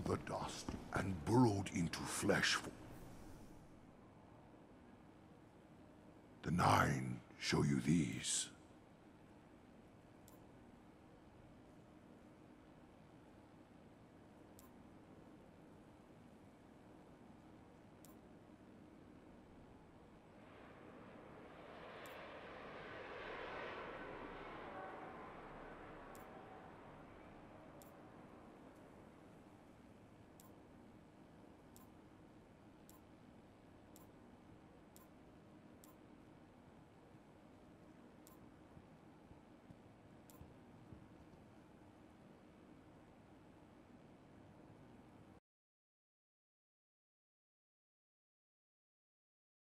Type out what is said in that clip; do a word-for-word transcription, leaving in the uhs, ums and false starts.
the dust and burrowed into flesh. The Nine show you these.